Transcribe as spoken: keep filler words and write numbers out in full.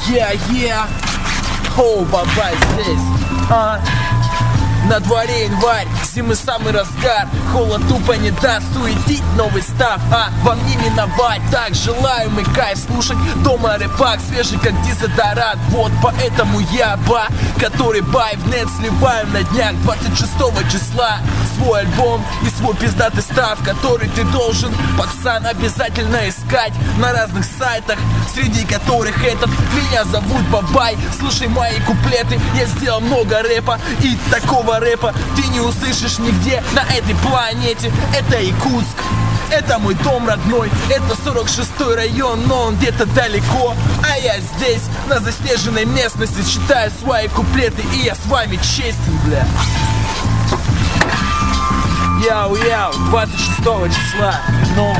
Yeah-yeah. Хоу, бабай здесь. А. На дворе январь, зимы самый разгар. Холод тупо не даст суетить новый став. А вам не миновать, так желаемый кайф слушать дома рэпак, свежий как дезодорант. Вот поэтому я ба, который бай в нет сливаем на днях двадцать шестого числа. Свой альбом и свой пиздатый став, который ты должен, пацан, обязательно искать на разных сайтах, среди которых этот. Меня зовут Бабай, слушай мои куплеты. Я сделал много рэпа, и такого рэпа ты не услышишь нигде на этой планете. Это Якутск, это мой дом родной, это сорок шестой район, но он где-то далеко. А я здесь, на заснеженной местности, читаю свои куплеты, и я с вами честен, бля. Яу-яу, двадцать шестого числа, новый